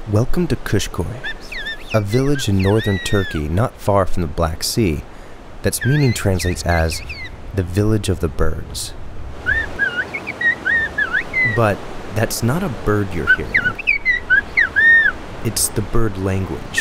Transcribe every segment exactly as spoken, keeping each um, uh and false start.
Welcome to Kuşköy, a village in northern Turkey not far from the Black Sea that's meaning translates as the village of the birds. But that's not a bird you're hearing. It's the bird language.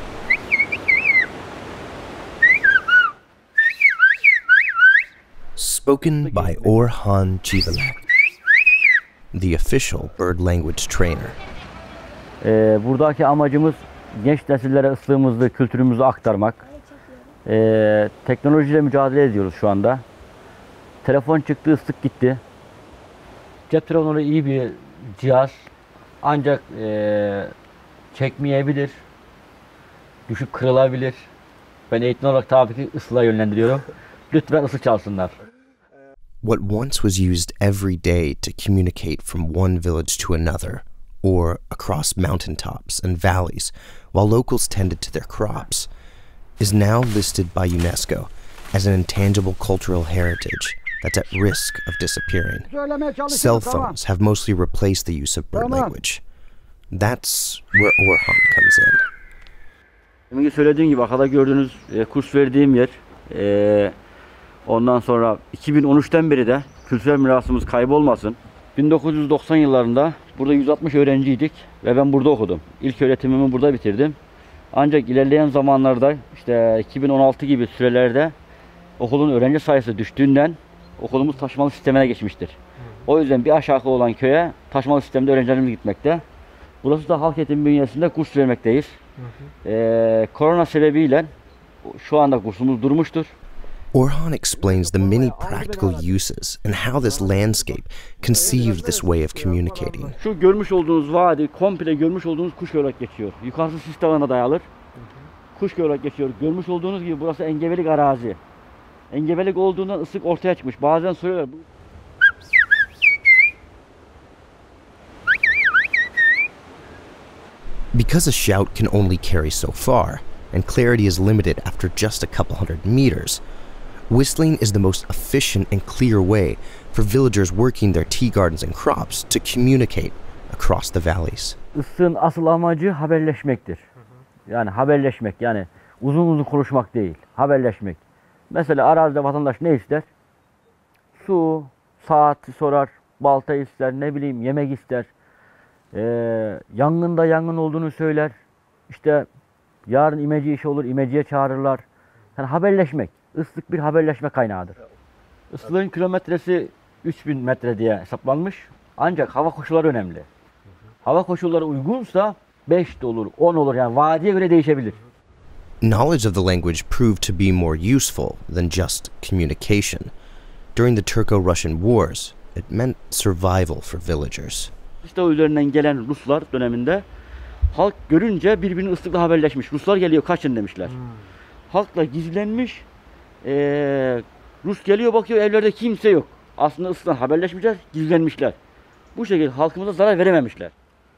Spoken by Orhan Çivelek, the official bird language trainer. Ee, buradaki amacımız genç nesillere ıslığımızı, kültürümüzü aktarmak. Ee, teknolojiyle mücadele ediyoruz şu anda. Telefon çıktı, ıslık gitti. Cep telefonu iyi bir cihaz. Ancak e, çekmeyebilir. Düşüp kırılabilir. Ben eğitim olarak tabii ki ıslığa yönlendiriyorum. Lütfen ıslık çalsınlar. What once was used every day to communicate from one village to another, or across mountaintops and valleys, while locals tended to their crops, is now listed by UNESCO as an intangible cultural heritage that's at risk of disappearing. Cell phones have mostly replaced the use of bird language. That's where Orhan comes in. Demin söylediğim gibi arkada gördüğünüz e, kurs verdiğim yer. E, ondan sonra iki bin on üçten beri de kültürel mirasımız kaybolmasın. bin dokuz yüz doksan yıllarında burada yüz altmış öğrenciydik ve ben burada okudum. İlk öğretimimi burada bitirdim. Ancak ilerleyen zamanlarda işte iki bin on altı gibi sürelerde okulun öğrenci sayısı düştüğünden okulumuz taşımalı sistemine geçmiştir. O yüzden bir aşağı olan köye taşımalı sistemde öğrencilerimiz gitmekte. Burası da halk eğitimi bünyesinde kurs vermekteyiz. Hı hı. Ee, korona sebebiyle şu anda kursumuz durmuştur. Orhan explains the many practical uses and how this landscape conceived this way of communicating. Şu görmüş olduğunuz vadi, komple görmüş olduğunuz Kuşköy olarak geçiyor. Yukarısı sis dağına dayalı. Kuşköy olarak geçiyor. Görmüş olduğunuz gibi burası engebelik arazi. Engebelik olduğundan ıslık ortaya çıkmış. Bazen soruyorlar. Because a shout can only carry so far, and clarity is limited after just a couple hundred meters, whistling is the most efficient and clear way for villagers working their tea gardens and crops to communicate across the valleys. Islığın asıl amacı haberleşmektir. Yani haberleşmek, yani uzun uzun konuşmak değil, haberleşmek. Mesela arazide vatandaş ne ister? Su, saat sorar, balta ister, ne bileyim yemek ister. Ee, yangında yangın olduğunu söyler. İşte yarın imece işi olur, imeciye çağırırlar. Yani haberleşmek. Islık bir haberleşme kaynağıdır. Islığın kilometresi üç bin metre diye hesaplanmış. Ancak hava koşulları önemli. Hava koşulları uygunsa beş de olur, on olur. Yani vadiye göre değişebilir. Knowledge of the language proved to be more useful than just communication. During the Turco-Russian Wars, it meant survival for villagers. İşte o üzerinden gelen Ruslar döneminde halk görünce birbirini ıslıkla haberleşmiş. Ruslar geliyor, kaçın demişler. Hmm. Halkla gizlenmiş. Ee, Rus geliyor, bakıyor evlerde kimse yok. Aslında ıslıkla haberleşmişler, gizlenmişler. Bu şekilde halkımıza zarar verememişler.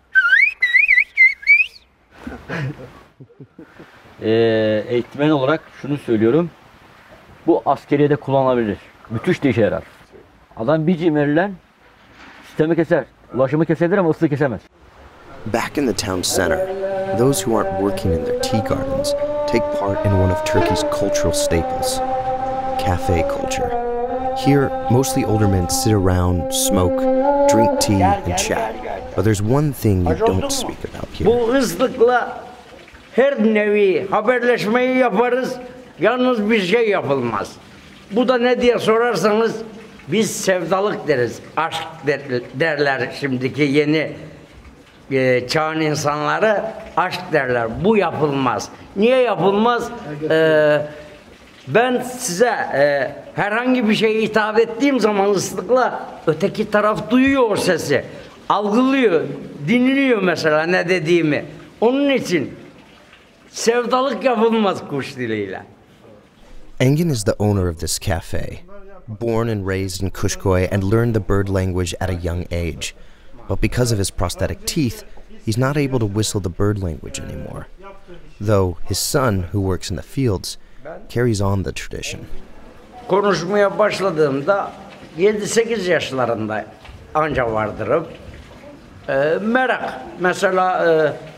ee, eğitmen olarak şunu söylüyorum. Bu askeriyede kullanılabilir. Müthiş de işe yarar. Adam bir cimerle sistemi keser. Ulaşımı kesebilir ama ıslığı kesemez. Back in the town center, those who aren't working in their tea gardens take part in one of Turkey's cultural staples, cafe culture. Here, mostly older men sit around, smoke, drink tea, and chat. But there's one thing you don't speak about here. Bu ıslıkla her nevi haberleşmeyi yaparız, yalnız bir şey yapılmaz. Bu da ne diye sorarsanız, biz sevdalık deriz, aşk der, derler şimdiki yeni e, çağın insanları, aşk derler. Bu yapılmaz. Niye yapılmaz? Ee, ben size e, herhangi bir şeye hitap ettiğim zaman ıslıkla öteki taraf duyuyor o sesi. Algılıyor, dinliyor mesela ne dediğimi. Onun için sevdalık yapılmaz kuş diliyle. Engin is the owner of this cafe. Born and raised in Kuşköy and learned the bird language at a young age. But because of his prosthetic teeth, he's not able to whistle the bird language anymore. Though his son, who works in the fields, carries on the tradition. Konuşmaya başladığımda yedi sekiz yaşlarında anca vardırım. Ee, merak. Mesela e,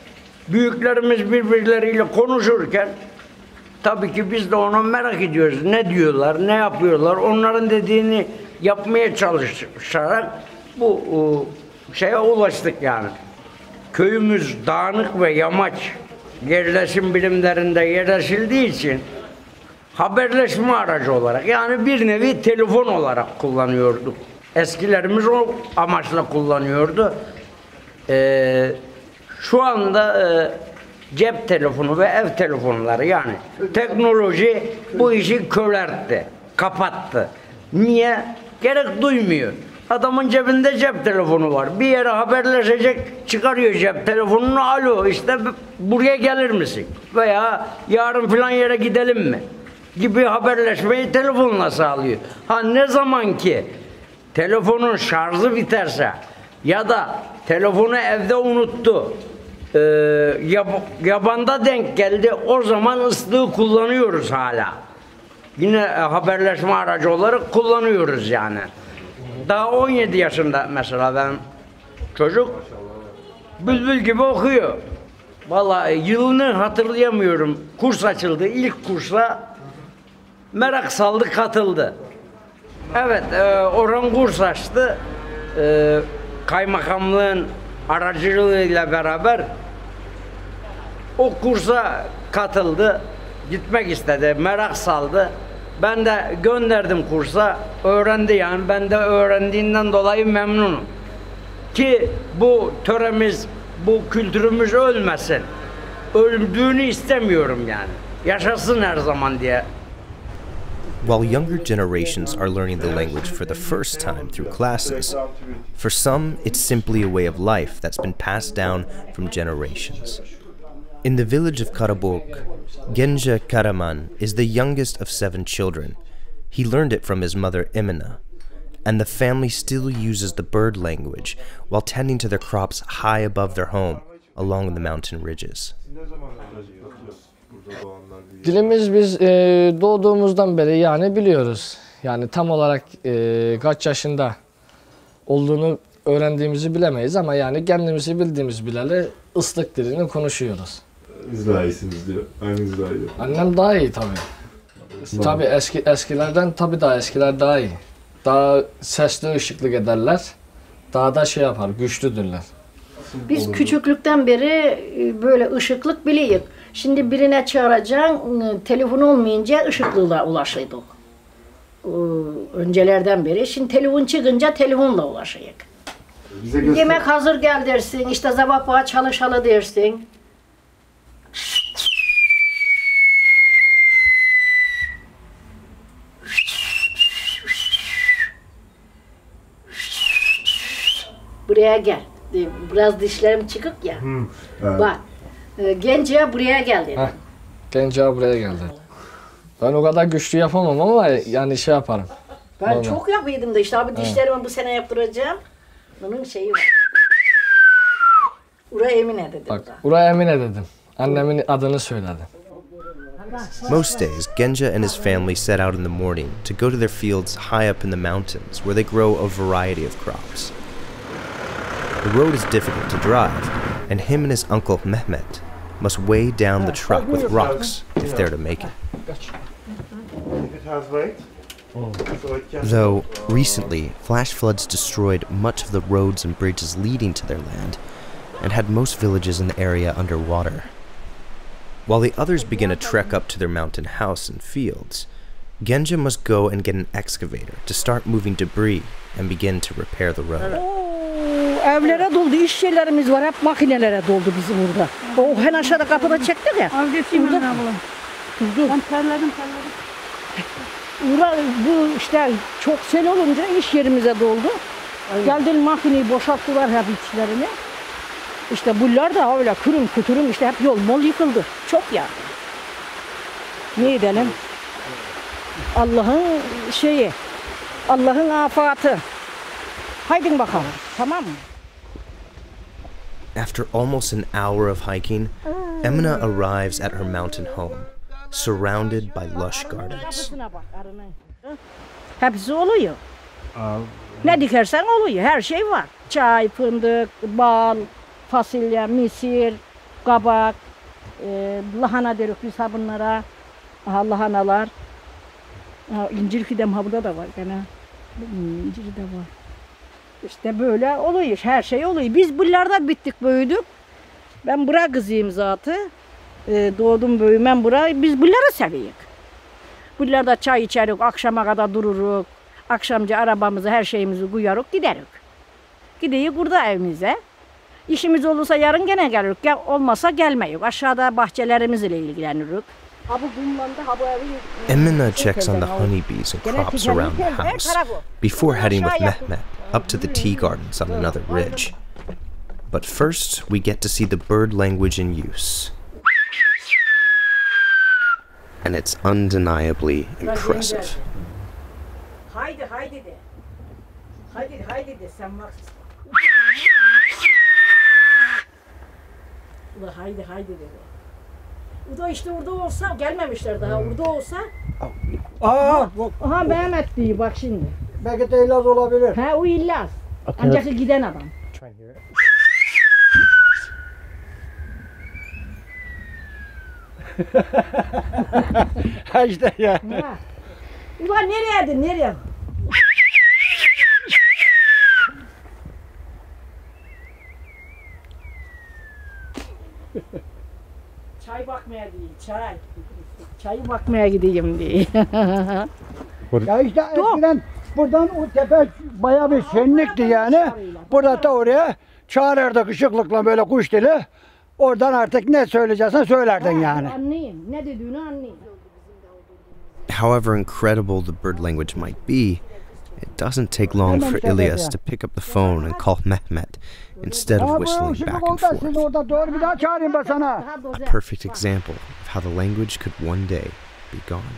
Büyüklerimiz birbirleriyle konuşurken tabii ki biz de onu merak ediyoruz. Ne diyorlar, ne yapıyorlar? Onların dediğini yapmaya çalışarak bu o, şeye ulaştık yani. Köyümüz dağınık ve yamaç yerleşim birimlerinde yerleşildiği için haberleşme aracı olarak yani bir nevi telefon olarak kullanıyorduk. Eskilerimiz o amaçla kullanıyordu. Ee, şu anda e, cep telefonu ve ev telefonları yani teknoloji bu işi köreltti, kapattı. Niye? Gerek duymuyor. Adamın cebinde cep telefonu var. Bir yere haberleşecek, çıkarıyor cep telefonunu. Alo işte buraya gelir misin? Veya yarın filan yere gidelim mi? Gibi haberleşmeyi telefonla sağlıyor. Ha ne zaman ki telefonun şarjı biterse ya da telefonu evde unuttu, e, yab yabanda denk geldi, o zaman ıslığı kullanıyoruz hala. Yine e, haberleşme aracı olarak kullanıyoruz yani. Daha on yedi yaşında mesela ben çocuk bülbül gibi okuyor. Vallahi yılını hatırlayamıyorum. Kurs açıldı. İlk kursla merak saldı, katıldı. Evet, e, Orhan kurs açtı. E, kaymakamlığın aracılığıyla beraber o kursa katıldı. Gitmek istedi, merak saldı. Ben de gönderdim kursa, öğrendi yani. Ben de öğrendiğinden dolayı memnunum. Ki bu töremiz, bu kültürümüz ölmesin. Öldüğünü istemiyorum yani. Yaşasın her zaman diye. While younger generations are learning the language for the first time through classes, for some it's simply a way of life that's been passed down from generations. In the village of Karabuk, Genja Karaman is the youngest of seven children. He learned it from his mother Emina, and the family still uses the bird language while tending to their crops high above their home along the mountain ridges. Dilimiz biz e, doğduğumuzdan beri yani biliyoruz. Yani tam olarak e, kaç yaşında olduğunu öğrendiğimizi bilemeyiz ama yani kendimizi bildiğimiz bileli ıslık dilini konuşuyoruz. Siz daha iyisiniz diyor. Anneniz daha iyi. Annem daha iyi tabii. Tabii eski eskilerden tabii daha eskiler daha iyi. Daha sesli ışıklık ederler. Daha da şey yapar, güçlüdürler. Biz küçüklükten beri böyle ışıklık biliyoruz. Şimdi birine çağıracaksın, telefon olmayınca ışıklığa ulaşıyorduk. Öncelerden beri. Şimdi telefon çıkınca telefonla ulaşıyorduk. Yemek hazır gel dersin, işte sabah çalışalı dersin. Buraya gel. Biraz dişlerim çıkık ya. Hmm, evet. Bak. Gence'ye buraya gel dedim. Gence'ye buraya geldi. Ben o kadar güçlü yapamam ama yani şey yaparım. Ben normal. Çok yapıyordum da işte abi dişlerimi evet. Bu sene yaptıracağım. Bunun şeyi var. Ura Emine dedim. Bak, Ura Emine dedim. Annemin adını söyledim. Most days, Genja and his family set out in the morning to go to their fields high up in the mountains where they grow a variety of crops. The road is difficult to drive, and him and his uncle Mehmet must weigh down the truck with rocks if they're to make it. Though, recently, flash floods destroyed much of the roads and bridges leading to their land, and had most villages in the area underwater. While the others begin a trek up to their mountain house and fields, Genja must go and get an excavator to start moving debris and begin to repair the road. Evlere doldu, iş yerlerimiz var, hep makinelere doldu bizim burada. O hen aşağıda kapıda çektik ya. Al geçeyim ben abla. Dur. Ben terledim terledim. Ura, bu işte çok sel olunca iş yerimize doldu. Geldi makineyi boşalttılar hep içlerini. İşte bunlar da öyle kırım kuturum işte hep yol mol yıkıldı. Çok ya. Ne edelim? Allah'ın şeyi, Allah'ın afatı. Haydin bakalım, tamam mı? After almost an hour of hiking, Emina arrives at her mountain home, surrounded by lush gardens. Hepsi oluyor. Ne dikersen oluyor, her şey var. Çay, fındık, bal, fasulye, misir, kabak, e, lahana deriz biz ha bunlara. Aha lahanalar. Ha, incir fidem ha burada da var gene. Hmm, incir de var. İşte böyle oluyor, her şey oluyor. Biz buralarda bittik, büyüdük. Ben bura kızıyım zaten. E, doğdum büyümem bura. Biz buraları seviyoruz. Buralarda çay içerik, akşama kadar dururuk. Akşamca arabamızı, her şeyimizi koyarık, giderik. Gideyiz burada evimize. İşimiz olursa yarın gene gelirik. Ya olmasa gelmeyiz. Aşağıda bahçelerimizle ilgilenirik. Ha bu kumlanda, ha bu evi... Emina checks on the honeybees and crops around the house before heading with Mehmet up to the tea gardens on another ridge. But first, we get to see the bird language in use. And it's undeniably impressive. Haydi haydi de. Haydi haydi de sen bak. Ula haydi haydi de. O da işte orada olsa, gelmemişler daha, orada olsa. Aa, bu Aha Mehmet diyor bak şimdi. belki de İllaz olabilir. He o İllaz. Ancak giden adam. Ha işte ya. Ha. Ulan nereyedin, nereye? Çay bakmaya değil, çay. Çayı bakmaya gideyim diye. Ya işte eskiden buradan o tepe bayağı bir şenlikti yani. Burada da oraya çağırırdık ışıklıkla böyle kuş dili. Oradan artık ne söyleyeceksen söylerdin yani. Anlayayım, ne dediğini anlayayım. However incredible the bird language might be, it doesn't take long for Ilyas to pick up the phone and call Mehmet instead of whistling back and forth. Orada doğru bir daha çağırayım ben sana. A perfect example of how the language could one day be gone.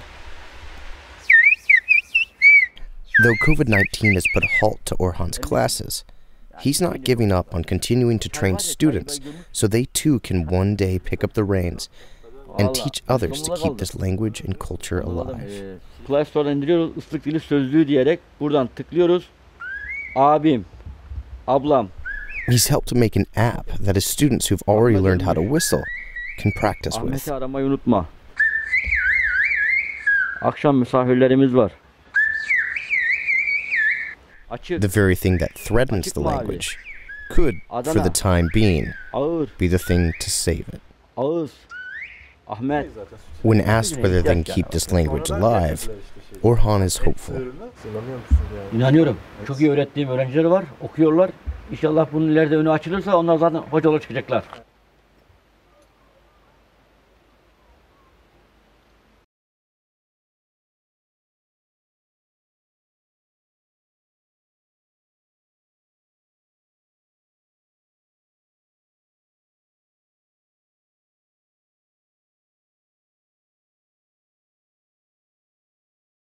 Though COVID nineteen has put a halt to Orhan's classes, he's not giving up on continuing to train students so they too can one day pick up the reins and teach others to keep this language and culture alive. Play Store'dan indiriyoruz ıslık dili sözlüğü diyerek buradan tıklıyoruz. Abim, ablam. He's helped to make an app that his students who've already learned how to whistle can practice with. Ahmet'i aramayı unutma. Akşam misafirlerimiz var. Açık, The very thing that threatens the language could, for the time being, ağır, be the thing to save it. ağız. Ahmet. When asked whether they can keep this language alive, Orhan is hopeful. İnanıyorum. Çok iyi öğrettiğim öğrenciler var, okuyorlar. İnşallah bunun ileride önü açılırsa onlar zaten hocalar çıkacaklar.